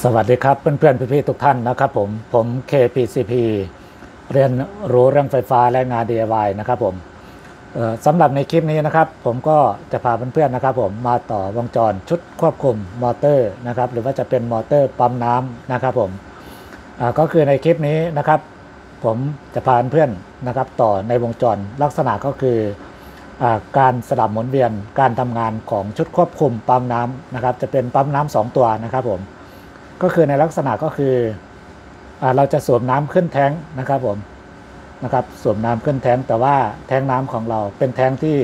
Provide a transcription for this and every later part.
สวัสดีครับเพื่อนๆพี่ๆทุกท่านนะครับผม KPCP เรียนรู้เรื่องไฟฟ้าและงาน DIY นะครับผมสำหรับในคลิปนี้นะครับผมก็จะพาเพื่อนๆนะครับผมมาต่อวงจรชุดควบคุมมอเตอร์นะครับหรือว่าจะเป็นมอเตอร์ปั๊มน้ำนะครับผมก็คือในคลิปนี้นะครับผมจะพาเพื่อนๆนะครับต่อในวงจรลักษณะก็คือการสลับหมุนเวียนการทำงานของชุดควบคุมปั๊มน้ำนะครับจะเป็นปั๊มน้ำ2ตัวนะครับผมก็คือในลักษณะก็คือเราจะสวมน้ำขึ้นแท้งนะครับผมนะครับสวมน้ำขึ้นแท้งแต่ว่าแท้งน้ำของเราเป็นแท้งที่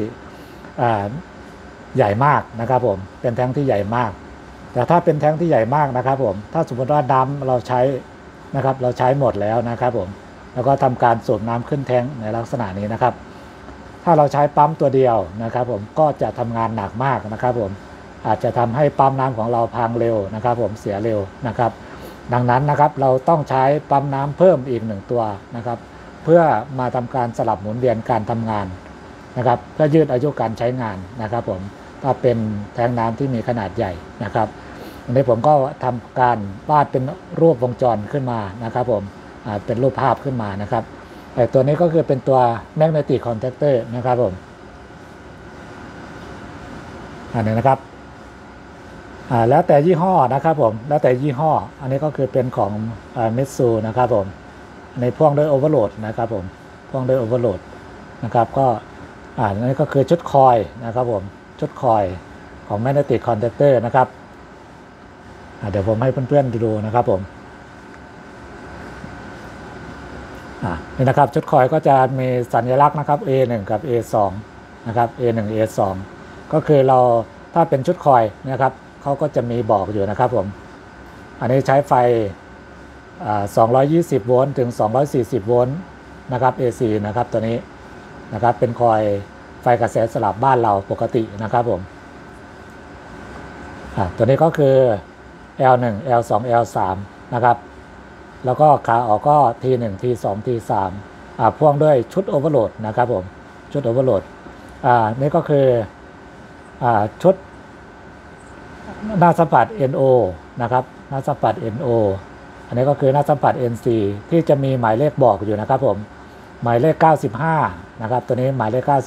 ใหญ่มากนะครับผมเป็นแท้งที่ใหญ่มากแต่ถ้าเป็นแท้งที่ใหญ่มากนะครับผมถ้าสมมติว่าน้ำเราใช้นะครับเราใช้หมดแล้วนะครับผมแล้วก็ทำการสูบน้ำขึ้นแท้งในลักษณะนี้นะครับถ้าเราใช้ปั๊มตัวเดียวนะครับผมก็จะทำงานหนักมากนะครับผมอาจจะทำให้ปั๊มน้ำของเราพังเร็วนะครับผมเสียเร็วนะครับดังนั้นนะครับเราต้องใช้ปั๊มน้ำเพิ่มอีก1ตัวนะครับเพื่อมาทำการสลับหมุนเวียนการทำงานนะครับเพื่อยืดอายุการใช้งานนะครับผมถ้าเป็นแทงน้ำที่มีขนาดใหญ่นะครับอันนี้ผมก็ทำการวาดเป็นรูปวงจรขึ้นมานะครับผมเป็นรูปภาพขึ้นมานะครับแต่ตัวนี้ก็คือเป็นตัว Magnetic Contactor นะครับผมอันนี้นะครับแล้วแต่ยี่ห้อนะครับผมแล้วแต่ยี่ห้ออันนี้ก็คือเป็นของมิตซูนะครับผมในพ่วงด้วยโอเวอร์โหลดนะครับผมพ่วงด้วยโอเวอร์โหลดนะครับก็อันนี้ก็คือชุดคอยนะครับผมชุดคอยของ Magnetic Contactor นะครับเดี๋ยวผมให้เพื่อนๆดูนะครับผมนี่นะครับชุดคอยก็จะมีสัญลักษณ์นะครับ A1 กับ A2 นะครับ A1 A2 ก็คือเราถ้าเป็นชุดคอยนะครับเขาก็จะมีบอกอยู่นะครับผมอันนี้ใช้ไฟ220โวลต์ถึง240โวลต์นะครับ AC นะครับตัวนี้นะครับเป็นคอยไฟกระแสสลับบ้านเราปกตินะครับผมตัวนี้ก็คือ L1 L2 L3 นะครับแล้วก็ขาออกก็ T1 T2 T3 พ่วงด้วยชุดโอเวอร์โหลดนะครับผมชุดโอเวอร์โหลดนี่ก็คือชุดหน้าสัมผัส NO นะครับหน้าสัมผัส NO อันนี้ก็คือหน้าสัมผัส NC ที่จะมีหมายเลขบอกอยู่นะครับผมหมายเลข95นะครับตัวนี้หมายเลข95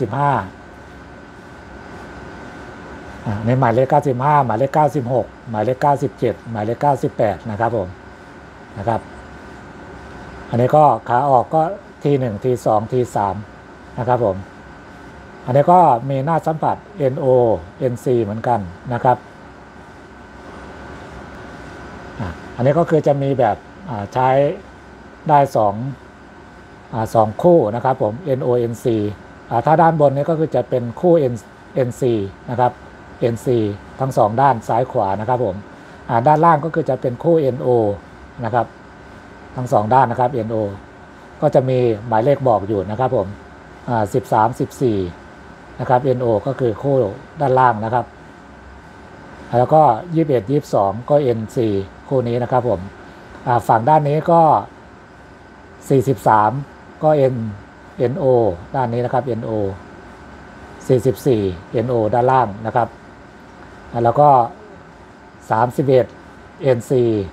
ในหมายเลข95หมายเลข96หมายเลข97หมายเลข98นะครับผมนะครับอันนี้ก็ขาออกก็ T1 T2 T3 นะครับผมอันนี้ก็มีหน้าสัมผัส NO NC เหมือนกันนะครับอันนี้ก็คือจะมีแบบใช้ได้2คู่นะครับผม NO NC ถ้าด้านบนนี้ก็คือจะเป็นคู่ NC นะครับ NC ทั้ง2ด้านซ้ายขวานะครับผมด้านล่างก็คือจะเป็นคู่ NO นะครับทั้ง2ด้านนะครับ NO ก็จะมีหมายเลขบอกอยู่นะครับผม13 14นะครับ NO ก็คือคู่ด้านล่างนะครับแล้วก็21 22ก็ NC คู่นี้นะครับผมฝั่งด้านนี้ก็43ก็ NO ด้านนี้นะครับ NO 44 NO ด้านล่างนะครับแล้วก็31 NC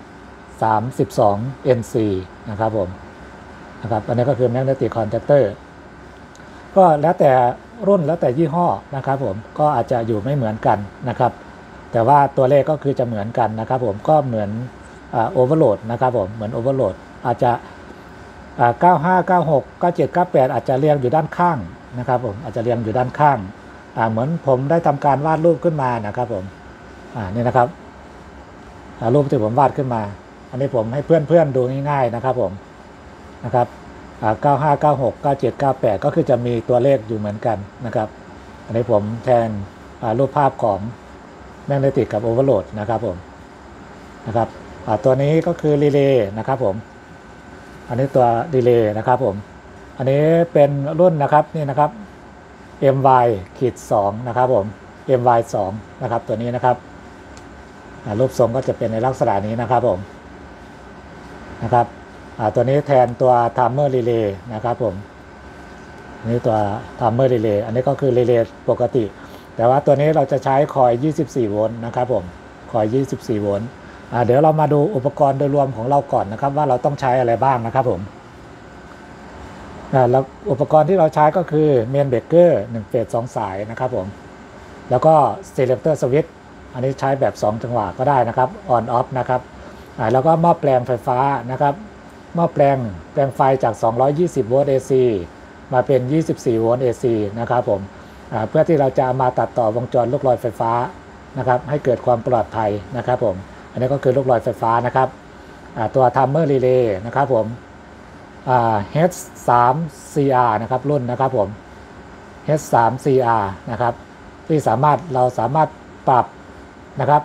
32 NC นะครับผมนะครับอันนี้ก็คือ Magnetic Contactor ก็แล้วแต่รุ่นแล้วแต่ยี่ห้อนะครับผมก็อาจจะอยู่ไม่เหมือนกันนะครับแต่ว่าตัวเลขก็คือจะเหมือนกันนะครับผมก็เหมือนโอเวอร์โหลดนะครับผมเหมือนโอเวอร์โหลดอาจจะ95 96 97 98อาจจะเรียงอยู่ด้านข้างนะครับผมอาจจะเรียงอยู่ด้านข้างเหมือนผมได้ทำการวาดรูปขึ้นมานะครับผมนี่นะครับรูปที่ผมวาดขึ้นมาอันนี้ผมให้เพื่อนๆดูง่ายๆนะครับผมนะครับ95 96 97 98ก็คือจะมีตัวเลขอยู่เหมือนกันนะครับอันนี้ผมแทนรูปภาพของMagnetic กับ Overload นะครับผมนะครับตัวนี้ก็คือรีเลย์นะครับผมอันนี้ตัวรีเลย์นะครับผมอันนี้เป็นรุ่นนะครับนี่นะครับ MY-2 นะครับผม MY2 นะครับตัวนี้นะครับรูปทรงก็จะเป็นในลักษณะนี้นะครับผมนะครับตัวนี้แทนตัว Timer Relay นะครับผมนี่ตัว Timer Relay อันนี้ก็คือรีเลย์ปกติแต่ว่าตัวนี้เราจะใช้คอย24โวลต์นะครับผมคอย24โวลต์เดี๋ยวเรามาดูอุปกรณ์โดยรวมของเราก่อนนะครับว่าเราต้องใช้อะไรบ้างนะครับผมแล้วอุปกรณ์ที่เราใช้ก็คือเมนเบรกเกอร์1เฟส2สายนะครับผมแล้วก็ selector switch อันนี้ใช้แบบ2จังหวะก็ได้นะครับ on off นะครับแล้วก็หม้อแปลงไฟฟ้านะครับหม้อแปลงไฟจาก220โวลต์ AC มาเป็น24โวลต์ AC นะครับผมเพื่อที่เราจะมาตัดต่อวงจรลูกลอยไฟฟ้านะครับให้เกิดความปลอดภัยนะครับผมอันนี้ก็คือลูกลอยไฟฟ้านะครับตัว timer relay นะครับผมH3CR นะครับรุ่นนะครับผม H3CR นะครับที่เราสามารถปรับนะครับ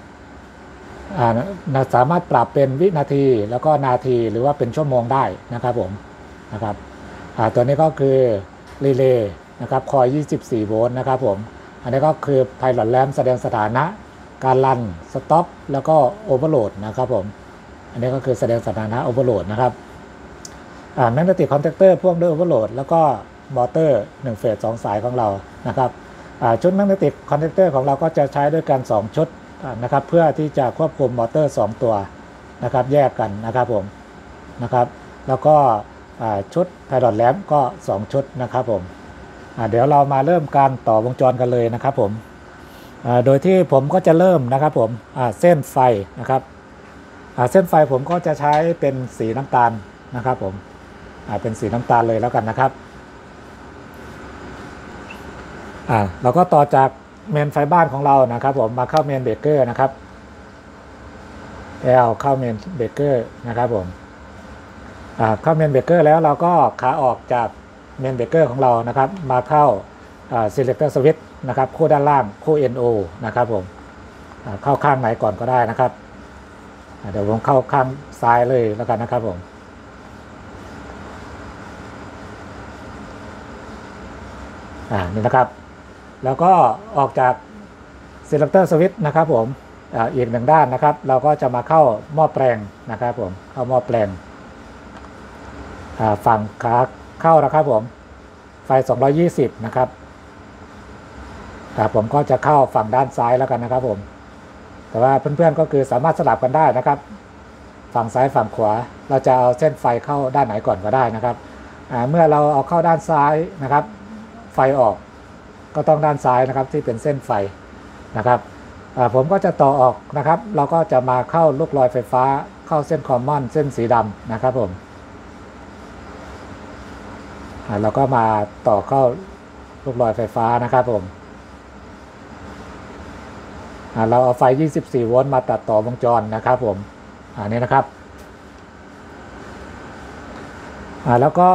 สามารถปรับเป็นวินาทีแล้วก็นาทีหรือว่าเป็นชั่วโมงได้นะครับผมนะครับตัวนี้ก็คือรีเลย์นะครับคอย24โวลต์นะครับผมอันนี้ก็คือไพลอตแลมแสดงสถานะการรันสต็อปแล้วก็โอเวอร์โหลดนะครับผมอันนี้ก็คือแสดงสถานะโอเวอร์โหลดนะครับแมกเนติกคอนแทคเตอร์พ่วงด้วยโอเวอร์โหลดแล้วก็มอเตอร์1เฟส2สายของเรานะครับชุดแมกเนติกคอนแทคเตอร์ของเราก็จะใช้ด้วยกัน2ชุดนะครับเพื่อที่จะควบคุมมอเตอร์2ตัวนะครับแยกกันนะครับผมนะครับแล้วก็ชุดไพลอตแลมก็2ชุดนะครับผมเดี๋ยวเรามาเริ่มการต่อวงจรกันเลยนะครับผมโดยที่ผมก็จะเริ่มนะครับผมเส้นไฟนะครับเส้นไฟผมก็จะใช้เป็นสีน้ำตาลนะครับผมเป็นสีน้ำตาลเลยแล้วกันนะครับเราก็ต่อจากเมนไฟบ้านของเรานะครับผมมาเข้าเมนเบรกเกอร์นะครับแล้วเข้าเมนเบรกเกอร์นะครับผมเข้าเมนเบรกเกอร์แล้วเราก็ขาออกจากเมนเบรกเกอร์ของเรานะครับมาเข้าselector switch นะครับคู่ด้านล่างคู่ NO นะครับผมเข้าข้างไหนก่อนก็ได้นะครับเดี๋ยวผมเข้าข้างซ้ายเลยแล้วกันนะครับผมนี่นะครับแล้วก็ออกจาก selector switch นะครับผมอีกหนึ่งด้านนะครับเราก็จะมาเข้าหม้อแปลงนะครับผมเข้าหม้อแปลงฝั่งขาเข้านะครับผมไฟ220นะครับผมก็จะเข้าฝั่งด้านซ้ายแล้วกันนะครับผมแต่ว่าเพื่อนๆก็คือสามารถสลับกันได้นะครับฝั่งซ้ายฝั่งขวาเราจะเอาเส้นไฟเข้าด้านไหนก่อนก็ได้นะครับเมื่อเราเอาเข้าด้านซ้ายนะครับไฟออกก็ต้องด้านซ้ายนะครับที่เป็นเส้นไฟนะครับผมก็จะต่อออกนะครับเราก็จะมาเข้าลูกลอยไฟฟ้าเข้าเส้นคอมมอนเส้นสีดำนะครับผมเราก็มาต่อเข้าลูกลอยไฟฟ้านะครับผมเราเอาไฟ24โวลต์มาตัดต่อวงจรนะครับผมนี่นะครับแล้วก็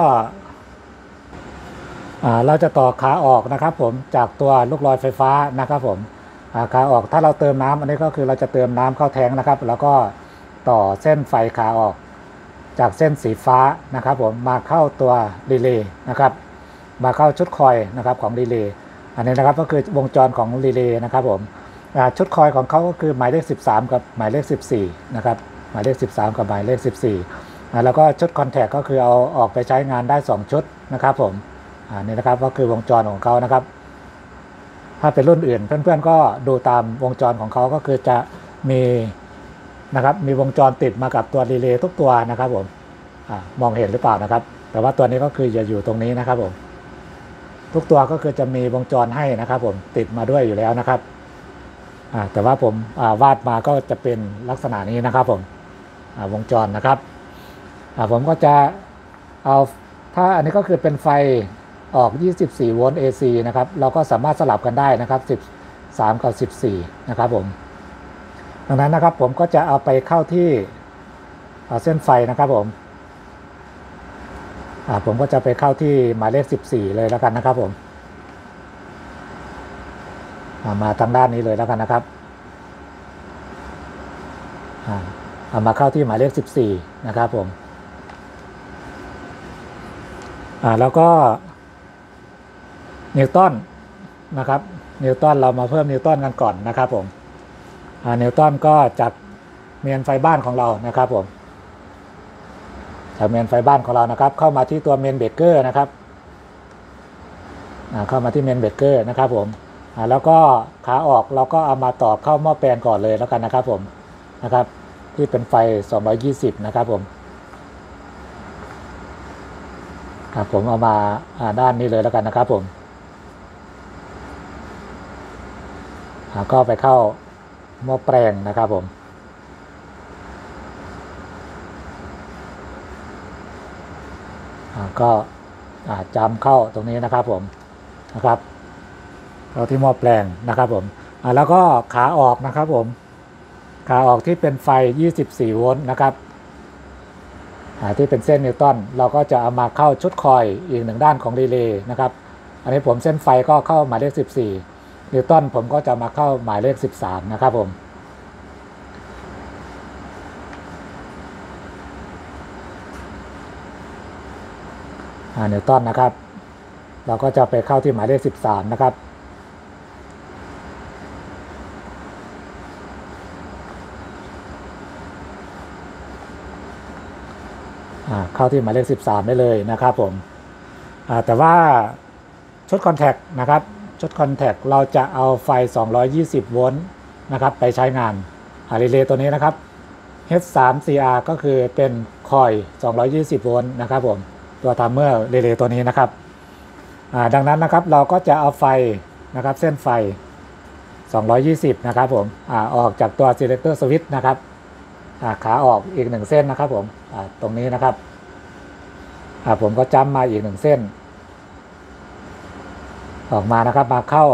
เราจะต่อขาออกนะครับผมจากตัวลูกลอยไฟฟ้านะครับผมขาออกถ้าเราเติมน้ำอันนี้ก็คือเราจะเติมน้ำเข้าแทงนะครับแล้วก็ต่อเส้นไฟขาออกจากเส้นสีฟ้านะครับผมมาเข้าตัวรีเลย์นะครับมาเข้าชุดคอยนะครับของรีเลย์อันนี้นะครับก็คือวงจรของรีเลย์นะครับผมชุดคอยของเขาก็คือหมายเลข13กับหมายเลข14นะครับหมายเลข13กับหมายเลข14แล้วก็ชุดคอนแทคก็คือเอาออกไปใช้งานได้2ชุดนะครับผมนี่นะครับก็คือวงจรของเขานะครับถ้าเป็นรุ่นอื่นเพื่อนๆก็ดูตามวงจรของเขาก็คือจะมีนะครับมีวงจรติดมากับตัวรีเลย์ทุกตัวนะครับผมมองเห็นหรือเปล่านะครับแต่ว่าตัวนี้ก็คือจะอยู่ตรงนี้นะครับผมทุกตัวก็คือจะมีวงจรให้นะครับผมติดมาด้วยอยู่แล้วนะครับแต่ว่าผมวาดมาก็จะเป็นลักษณะนี้นะครับผมวงจรนะครับผมก็จะเอาถ้าอันนี้ก็คือเป็นไฟออก24โวลต์ AC นะครับเราก็สามารถสลับกันได้นะครับ13กับ14นะครับผมดังนั้นนะครับผมก็จะเอาไปเข้าที่เส้นไฟนะครับผมก็จะไปเข้าที่หมายเลข14เลยแล้วกันนะครับผมมาทางด้านนี้เลยแล้วกันนะครับเอามาเข้าที่หมายเลข14นะครับผมแล้วก็นิวตันนะครับนิวตันเรามาเพิ่มนิวตันกันก่อนนะครับผมนิวตันก็จากเมนไฟบ้านของเรานะครับผมจากเมนไฟบ้านของเรานะครับเข้ามาที่ตัวเมนเบรกเกอร์นะครับเข้ามาที่เมนเบรกเกอร์นะครับผมแล้วก็ขาออกเราก็เอามาต่อเข้าหม้อแปลงก่อนเลยแล้วกันนะครับผมนะครับที่เป็นไฟ220นะครับผมผมเอามาด้านนี้เลยแล้วกันนะครับผมก็ไปเข้าหม้อแปลงนะครับผมก็จำเข้าตรงนี้นะครับผมนะครับเข้าที่หม้อแปลงนะครับผมแล้วก็ขาออกนะครับผมขาออกที่เป็นไฟ24โวลต์นะครับที่เป็นเส้นนิวตันเราก็จะเอามาเข้าชุดคอยอีก1ด้านของรีเลย์นะครับอันนี้ผมเส้นไฟก็เข้าหมายเลข14นิวตันผมก็จะมาเข้าหมายเลข13นะครับผมนิวตันนะครับเราก็จะไปเข้าที่หมายเลข13นะครับเข้าที่หมายเลข13ได้เลยนะครับผมแต่ว่าชุดคอนแทคนะครับชุดคอนแทคเราจะเอาไฟ220โวลต์นะครับไปใช้งานรีเลย์ตัวนี้นะครับ H3CR ก็คือเป็นคอย220โวลต์นะครับผมตัวทัมเมอร์รีเลย์ตัวนี้นะครับดังนั้นนะครับเราก็จะเอาไฟนะครับเส้นไฟ220นะครับผมออกจากตัว selector switch นะครับขาออกอีก1เส้นนะครับผมตรงนี้นะครับผมก็จ้ำมาอีก1เส้นออกมานะครับมาเข้า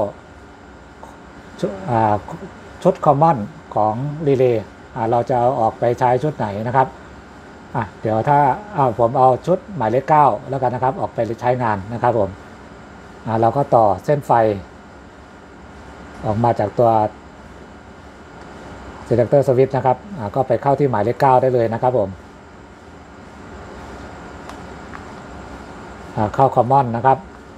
ชุดคอมมอนของรีเลย์เราจะเอาออกไปใช้ชุดไหนนะครับเดี๋ยวถ้าผมเอาชุดหมายเลข9แล้วกันนะครับออกไปใช้งานนะครับผมเราก็ต่อเส้นไฟออกมาจากตัว selector switch นะครับก็ไปเข้าที่หมายเลข9ได้เลยนะครับผมเข้า common นะครับ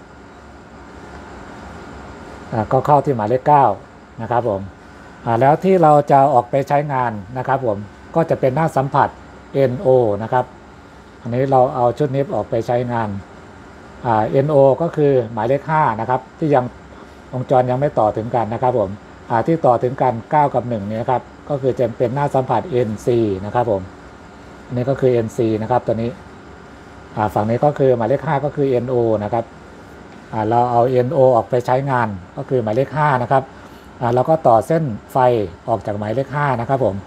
ก็เข้าที่หมายเลข9นะครับผมแล้วที่เราจะออกไปใช้งานนะครับผมก็จะเป็นหน้าสัมผัส NO นะครับอันนี้เราเอาชุดนี้ออกไปใช้งานNO ก็คือหมายเลข5นะครับที่ยังวงจรยังไม่ต่อถึงกันนะครับผมที่ต่อถึงกัน9กับ1นี้นะครับก็คือจะเป็นหน้าสัมผัส NC นะครับผมอันนี้ก็คือ NC นะครับตัวนี้ฝั่งนี้ก็คือหมายเลข5ก็คือ NO นะครับเราเอา NO ออกไปใช้งานก็คือหมายเลข5นะครับเราก็ต่อเส้นไฟออกจากหมายเลข5นะครับผม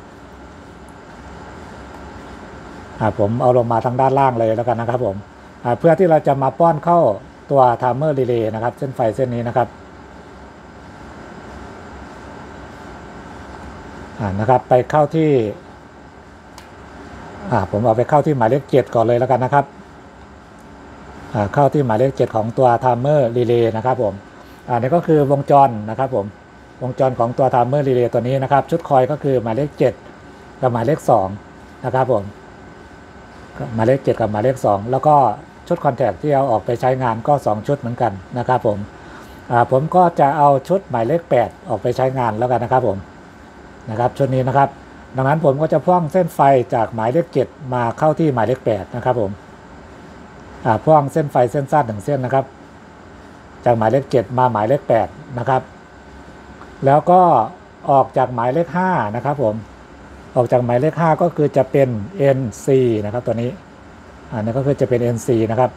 ผมเอาลงมาทางด้านล่างเลยแล้วกันนะครับผมเพื่อที่เราจะมาป้อนเข้าตัวไทม์เมอร์รีเลย์นะครับเส้นไฟเส้นนี้นะครับนะครับไปเข้าที่ผมเอาไปเข้าที่หมายเลข7ก่อนเลยแล้วกันนะครับเข้าที่หมายเลข7ของตัวไทม์เมอร์รีเลย์นะครับผมนี่ก็คือวงจรนะครับผมวงจรของตัวไทม์เมอร์รีเลย์ตัวนี้นะครับชุดคอยก็คือหมายเลข7กับหมายเลข2นะครับผมหมายเลข7กับหมายเลข2แล้วก็ชุดคอนแทคที่เอาออกไปใช้งานก็2ชุดเหมือนกันนะครับผมก็จะเอาชุดหมายเลข8ออกไปใช้งานแล้วกันนะครับผมนะครับชุดนี้นะครับดังนั้นผมก็จะพ่วงเส้นไฟจากหมายเลข7มาเข้าที่หมายเลข8นะครับผมพ่วงเส้นไฟเส้นสั้น1เส้นนะครับจากหมายเลข7มาหมายเลข8นะครับแล้วก็ออกจากหมายเลข5นะครับผมออกจากหมายเลข5ก็คือจะเป็น NC นะครับตัวนี้นี่ก็คือจะเป็น NC นะครับ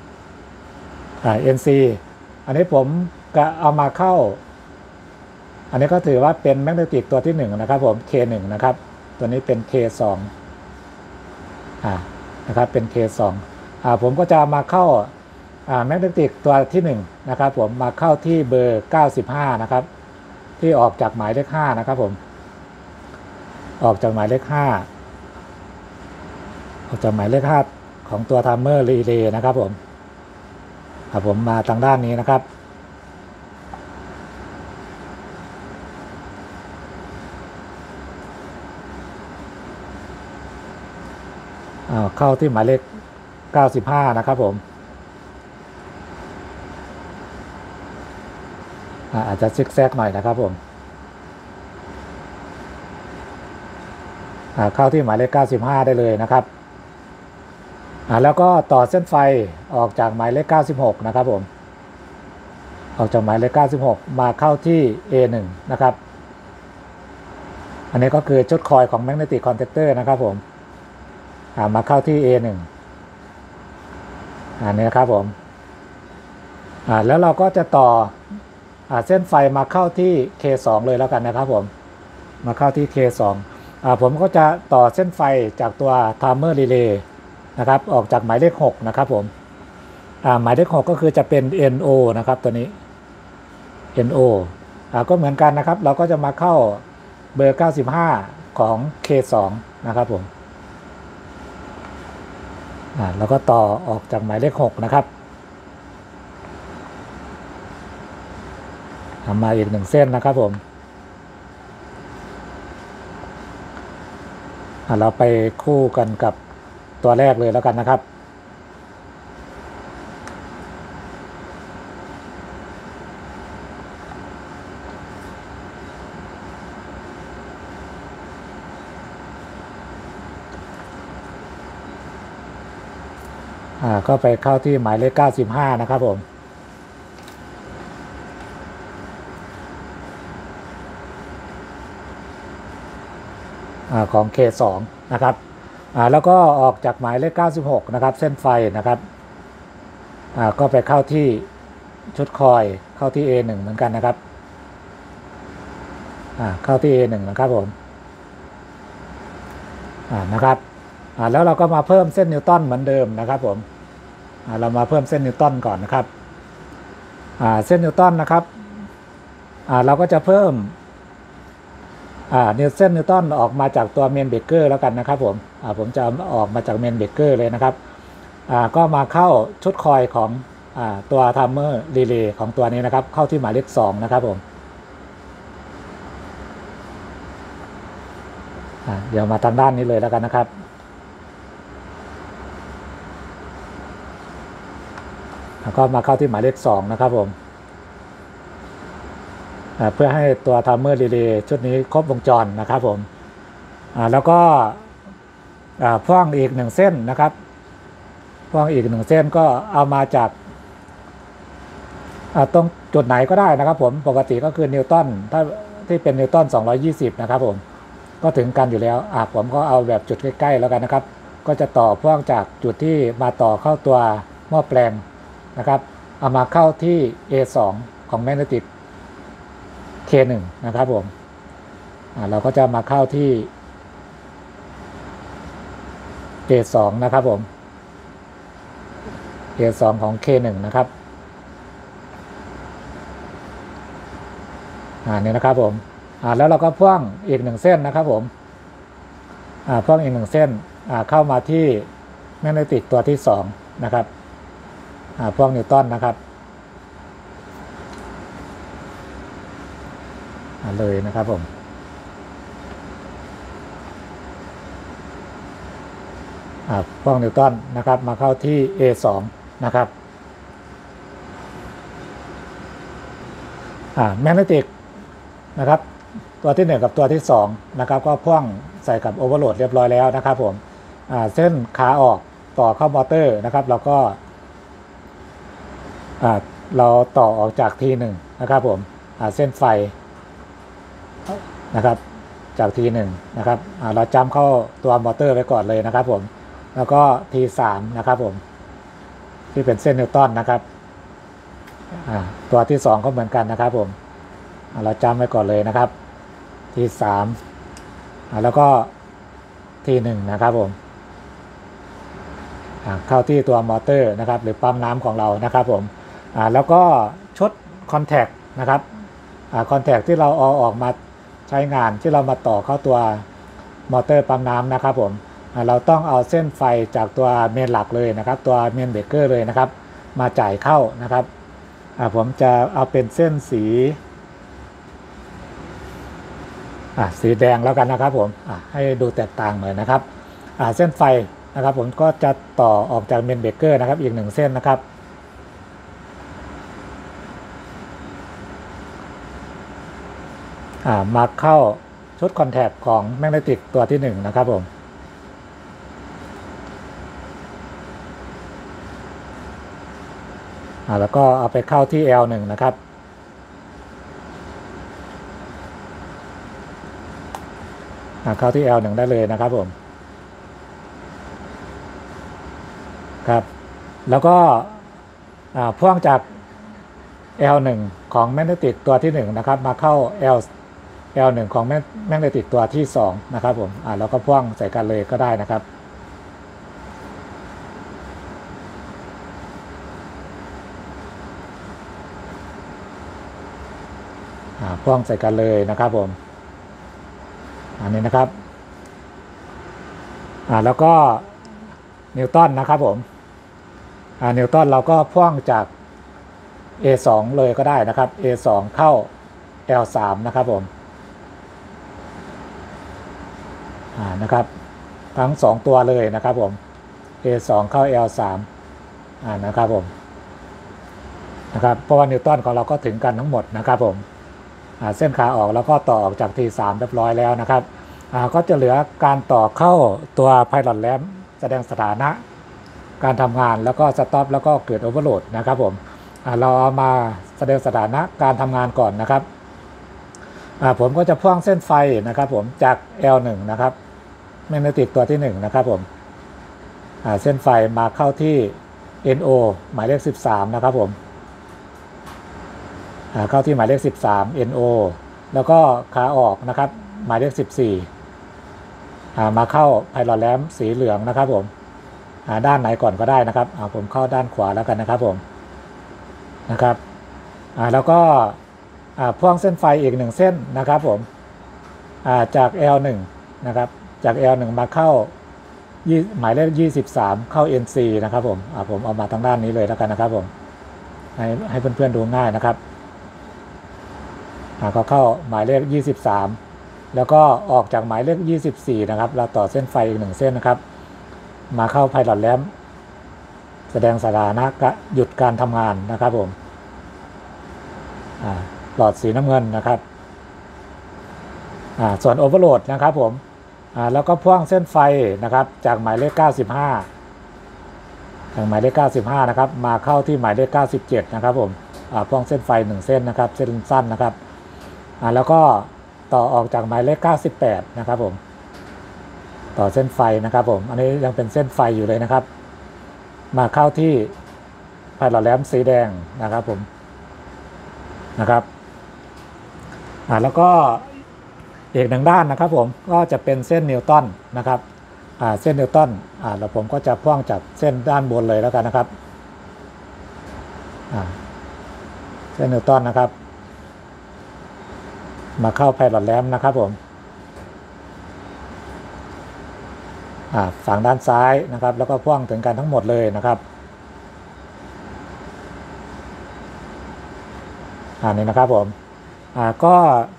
NC อันนี้ผมก็เอามาเข้าอันนี้ก็ถือว่าเป็นแมกเนติกตัวที่1นะครับผม K1 นะครับตัวนี้เป็น K2 นะครับเป็น K2 ผมก็จะมาเข้าแมกเนติกตัวที่1นะครับผมมาเข้าที่เบอร์95นะครับที่ออกจากหมายเลข5นะครับผมออกจากหมายเลข5ออกจากหมายเลข5ของตัวไทม์เมอร์รีเลย์นะครับผมมาทางด้านนี้นะครับเข้าที่หมายเลข95นะครับผมอาจจะซิกแซกหน่อยนะครับผมเข้าที่หมายเลข95ได้เลยนะครับแล้วก็ต่อเส้นไฟออกจากหมายเลข96นะครับผมออกจากหมายเลข96มาเข้าที่ A1 นะครับอันนี้ก็คือชุดคอยของ Magnetic Contactor นะครับผมมาเข้าที่ A1 อันนี้ครับผมแล้วเราก็จะต่อเส้นไฟมาเข้าที่ K2 เลยแล้วกันนะครับผมมาเข้าที่ K2 ผมก็จะต่อเส้นไฟจากตัว Timer Relay นะครับออกจากหมายเลข6นะครับผมหมายเลข6ก็คือจะเป็น NO นะครับตัวนี้ NO ก็เหมือนกันนะครับเราก็จะมาเข้าเบอร์95ของ K2 นะครับผมแล้วก็ต่อออกจากหมายเลข6นะครับมาอีก1เส้นนะครับผมเราไปคู่กันกับตัวแรกเลยแล้วกันนะครับก็ไปเข้าที่หมายเลข95นะครับผมของ K2 นะครับแล้วก็ออกจากหมายเลข96นะครับเส้นไฟนะครับก็ไปเข้าที่ชุดคอยเข้าที่ A1 เหมือนกันนะครับเข้าที่ A1 นะครับผมนะครับแล้วเราก็มาเพิ่มเส้นนิวตันเหมือนเดิมนะครับผมเรามาเพิ่มเส้นนิวตันก่อนนะครับเส้นนิวตันนะครับเราก็จะเพิ่มเส้นนิวตันออกมาจากตัวเมนเบรกเกอร์แล้วกันนะครับผมจะออกมาจากเมนเบรกเกอร์เลยนะครับก็มาเข้าชุดคอยของตัวไทม์เมอร์รีเลย์ของตัวนี้นะครับเข้าที่หมายเลข2นะครับผมเดี๋ยวมาทางด้านนี้เลยแล้วกันนะครับแล้วก็มาเข้าที่หมายเลข2นะครับผมเพื่อให้ตัวไทม์เมอร์รีเลย์ชุดนี้ครบวงจรนะครับผมแล้วก็พ่วงอีก1เส้นนะครับพ่วงอีก1เส้นก็เอามาจากตรงจุดไหนก็ได้นะครับผมปกติก็คือนิวตันถ้าที่เป็นนิวตัน220นะครับผมก็ถึงกันอยู่แล้วผมก็เอาแบบจุดใกล้ๆแล้วกันนะครับก็จะต่อพ่วงจากจุดที่มาต่อเข้าตัวหม้อแปลงนะครับเอามาเข้าที่ A2 ของ Magnetic K1 นะครับผมเราก็จะมาเข้าที่ A2 นะครับผม A2 ของ K1 นะครับนี่นะครับผมแล้วเราก็พ่วงอีก1เส้นนะครับผมพ่วงอีก1เส้นเข้ามาที่แมกเนติกตัวที่2นะครับพ่วงนิวตันนะครับเลยนะครับผมพ่วงนิวตันนะครับมาเข้าที่ A2 นะครับแมกเนติกนะครับตัวที่1กับตัวที่2นะครับก็พ่วงใส่กับโอเวอร์โหลดเรียบร้อยแล้วนะครับผมเส้นขาออกต่อเข้ามอเตอร์นะครับเราก็เราต่อออกจากT1นะครับผมเส้นไฟนะครับจากT1นะครับเราจำเข้าตัวมอเตอร์ไว้ก่อนเลยนะครับผมแล้วก็T3นะครับผมที่เป็นเส้นนิวตันนะครับตัวที่2ก็เหมือนกันนะครับผมเราจำไว้ก่อนเลยนะครับT3แล้วก็T1นะครับผมเข้าที่ตัวมอเตอร์นะครับหรือปั๊มน้ำของเรานะครับผมแล้วก็ชุดคอนแทคนะครับคอนแทคที่เราเอาออกมาใช้งานที่เรามาต่อเข้าตัวมอเตอร์ปั๊มน้ำนะครับผมเราต้องเอาเส้นไฟจากตัวเมนหลักเลยนะครับตัวเมนเบรกเกอร์เลยนะครับมาจ่ายเข้านะครับผมจะเอาเป็นเส้นสีแดงแล้วกันนะครับผมให้ดูแตกต่างหน่อยนะครับเส้นไฟนะครับผมก็จะต่อออกจากเมนเบรกเกอร์นะครับอีก1เส้นนะครับมาเข้าชุดคอนแทคของแมกเนติกตัวที่1นะครับผมแล้วก็เอาไปเข้าที่ L1 นะครับเข้าที่ L1 ได้เลยนะครับผมครับแล้วก็พ่วงจาก L1 ของแมกเนติกตัวที่1นะครับมาเข้า L1 ของแมกเนติกตัวที่2นะครับผมแล้วก็พ่วงใส่กันเลยก็ได้นะครับพ่วงใส่กันเลยนะครับผมอันนี้นะครับแล้วก็นิวตันนะครับผมนิวตันเราก็พ่วงจาก A2 เลยก็ได้นะครับ A2 เข้า L3 นะครับผมนะครับทั้ง2ตัวเลยนะครับผม A2 เข้า L3 นะครับผมนะครับเพราะว่านิวตันของเราก็ถึงกันทั้งหมดนะครับผมเส้นขาออกแล้วก็ต่อออกจาก T3 เรียบร้อยแล้วนะครับก็จะเหลือการต่อเข้าตัว Pilot Lamp แสดงสถานะการทำงานแล้วก็สต็อปแล้วก็เกิดโอเวอร์โหลดนะครับผมเราเอามาแสดงสถานะการทำงานก่อนนะครับผมก็จะพ่วงเส้นไฟนะครับผมจาก L1 นะครับแมกเนติกตัวที่1นะครับผมเส้นไฟมาเข้าที่ NO หมายเลข13นะครับผมเข้าที่หมายเลข13 NO แล้วก็ขาออกนะครับหมายเลข14มาเข้า Pilot Lamp สีเหลืองนะครับผมด้านไหนก่อนก็ได้นะครับผมเข้าด้านขวาแล้วกันนะครับผมนะครับแล้วก็พ่วงเส้นไฟอีก1เส้นนะครับผมจาก L1 นะครับจาก L1 มาเข้าหมายเลข23เข้า NC นะครับผมผมเอามาทางด้านนี้เลยแล้วกันนะครับผมให้เพื่อนๆดูง่ายนะครับก็เข้าหมายเลข23แล้วก็ออกจากหมายเลข24นะครับเราต่อเส้นไฟอีก1เส้นนะครับมาเข้า Pilot Lamp แสดงสถานะหยุดการทำงานนะครับผมหลอดสีน้ำเงินนะครับส่วนโอเวอร์โหลดนะครับผมแล้วก็พ่วงเส้นไฟนะครับจากหมายเลข95จากหมายเลข95นะครับมาเข้าที่หมายเลข97นะครับผมพ่วงเส้นไฟ1เส้นนะครับเส้นสั้นนะครับแล้วก็ต่อออกจากหมายเลข98นะครับผมต่อเส้นไฟนะครับผมอันนี้ยังเป็นเส้นไฟอยู่เลยนะครับมาเข้าที่ Pilot Lamp สีแดงนะครับผมนะครับแล้วก็อีกหนึ่งด้านนะครับผมก็จะเป็นเส้นนิวตันนะครับเส้นนิวตันแล้วผมก็จะพ่วงจากเส้นด้านบนเลยแล้วกันนะครับเส้นนิวตันนะครับมาเข้า Pilot Lamp นะครับผมฝั่งด้านซ้ายนะครับแล้วก็พ่วงถึงกันทั้งหมดเลยนะครับนี่นะครับผมก็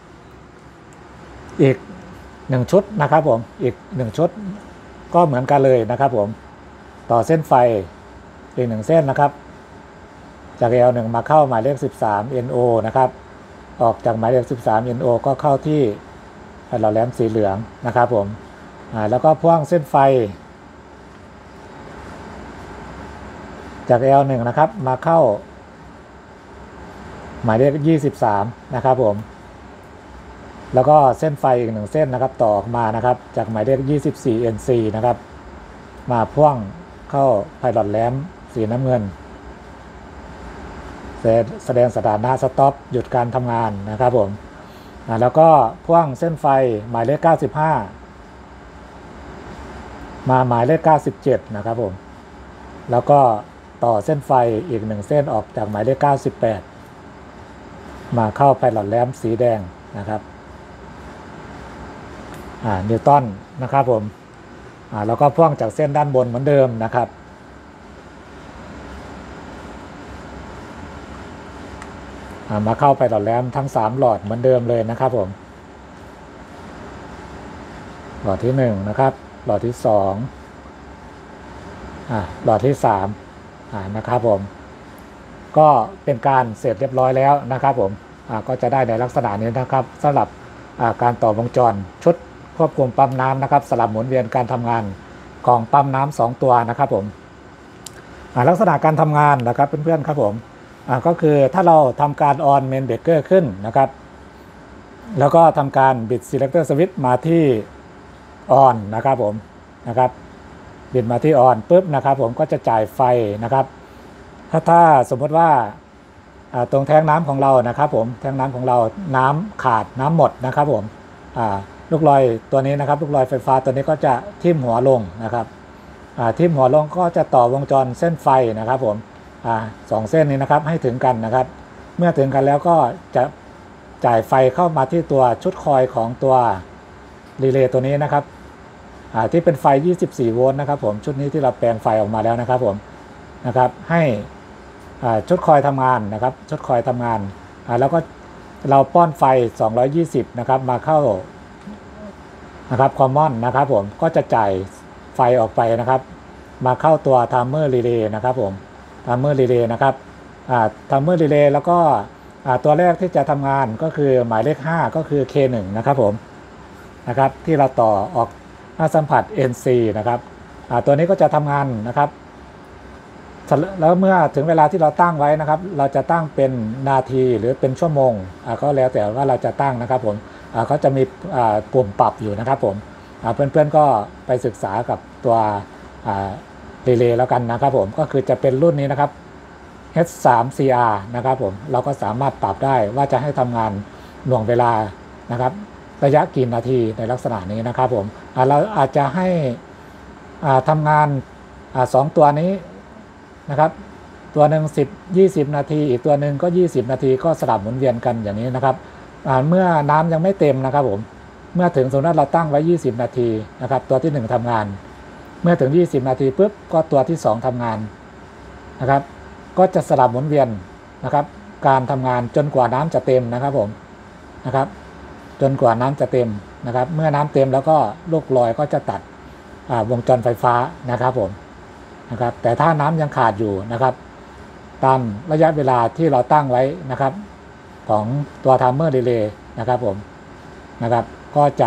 อีก1ชุดนะครับผมอีก1ชุดก็เหมือนกันเลยนะครับผมต่อเส้นไฟอีก1เส้นนะครับจาก L1 มาเข้าหมายเลข13 NO นะครับออกจากหมายเลข13 NO ก็เข้าที่Pilot Lampสีเหลืองนะครับผมแล้วก็พ่วงเส้นไฟจาก L1 นะครับมาเข้าหมายเลข23นะครับผมแล้วก็เส้นไฟอีก1เส้นนะครับต่อออกมานะครับจากหมายเลข24 NC นะครับมาพ่วงเข้า Pilot Lamp สีน้ำเงินแสดงสถานะสต็อปหยุดการทำงานนะครับผมแล้วก็พ่วงเส้นไฟหมายเลข95มาหมายเลข97นะครับผมแล้วก็ต่อเส้นไฟอีก1เส้นออกจากหมายเลข98มาเข้า Pilot Lamp สีแดงนะครับนิวตันนะครับผมแล้วก็พ่วงจากเส้นด้านบนเหมือนเดิมนะครับมาเข้าPilot Lampทั้ง3หลอดเหมือนเดิมเลยนะครับผมหลอดที่1นะครับหลอดที่2หลอดที่3นะครับผมก็เป็นการเสร็จเรียบร้อยแล้วนะครับผมก็จะได้ในลักษณะนี้นะครับสำหรับการต่อวงจรชุดควบคุมปั๊มน้ำนะครับสลับหมุนเวียนการทำงานของปั๊มน้ำ2ตัวนะครับผมลักษณะการทำงานนะครับเพื่อนๆครับผมก็คือถ้าเราทำการ on main breaker ขึ้นนะครับแล้วก็ทำการบิด selector switch มาที่ออนนะครับผมนะครับบินมาที่ออนปุ๊บนะครับผมก็จะจ่ายไฟนะครับถ้าสมมติว่าตรงแทงน้ำของเรานะครับผมแทงน้ำของเราน้ำขาดน้ำหมดนะครับผมลูกลอยตัวนี้นะครับลูกลอยไฟฟ้าตัวนี้ก็จะทิ่มหัวลงนะครับทิ่มหัวลงก็จะต่อวงจรเส้นไฟนะครับผมสองเส้นนี้นะครับให้ถึงกันนะครับเมื่อถึงกันแล้วก็จะจ่ายไฟเข้ามาที่ตัวชุดคอยของตัวรีเลย์ตัวนี้นะครับที่เป็นไฟ24โวลต์นะครับผมชุดนี้ที่เราแปลงไฟออกมาแล้วนะครับผมนะครับให้ชุดคอยทำงานนะครับชุดคอยทำงานแล้วก็เราป้อนไฟ220นะครับมาเข้านะครับคอมมอนนะครับผมก็จะจ่ายไฟออกไปนะครับมาเข้าตัวไทม์เมอร์รีเลย์นะครับผมไทม์เมอร์รีเลย์นะครับไทม์เมอร์รีเลย์แล้วก็ตัวแรกที่จะทำงานก็คือหมายเลข5ก็คือ K1 นะครับผมนะครับที่เราต่อออกสัมผัส NC นะครับตัวนี้ก็จะทำงานนะครับแล้วเมื่อถึงเวลาที่เราตั้งไว้นะครับเราจะตั้งเป็นนาทีหรือเป็นชั่วโมงก็แล้วแต่ว่าเราจะตั้งนะครับผมเขาจะมีปุ่มปรับอยู่นะครับผมเพื่อนๆก็ไปศึกษากับตัวรีเลย์แล้วกันนะครับผมก็คือจะเป็นรุ่นนี้นะครับ H3CR นะครับผมเราก็สามารถปรับได้ว่าจะให้ทำงานหน่วงเวลานะครับระยะกี่นาทีในลักษณะนี้นะครับผมเราอาจจะให้ทำงาน2ตัวนี้นะครับตัวหนึ่ง10-20 นาทีอีกตัวหนึ่งก็20 นาทีก็สลับหมุนเวียนกันอย่างนี้นะครับเมื่อน้ำยังไม่เต็มนะครับผมเมื่อถึงสมมติเราตั้งไว้20 นาทีนะครับตัวที่1ทำงานเมื่อถึง20 นาทีปุ๊บก็ตัวที่2ทำงานนะครับก็จะสลับหมุนเวียนนะครับการทำงานจนกว่าน้ำจะเต็มนะครับผมนะครับจนกว่าน้ำจะเต็มนะครับเมื่อน้ำเต็มแล้วก็ลูกลอยก็จะตัดวงจรไฟฟ้านะครับผมนะครับแต่ถ้าน้ำยังขาดอยู่นะครับตามระยะเวลาที่เราตั้งไว้นะครับของตัวไทม์เมอร์รีเลย์นะครับผมนะครับก็จะ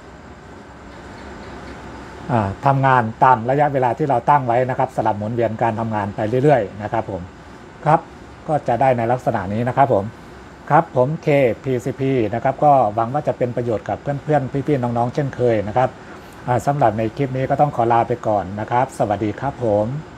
ทำงานตามระยะเวลาที่เราตั้งไว้นะครับสลับหมุนเวียนการทำงานไปเรื่อยๆนะครับผมครับก็จะได้ในลักษณะนี้นะครับผมครับผม KPCP นะครับก็หวังว่าจะเป็นประโยชน์กับเพื่อนๆพี่ๆน้องๆเช่นเคยนะครับสำหรับในคลิปนี้ก็ต้องขอลาไปก่อนนะครับสวัสดีครับผม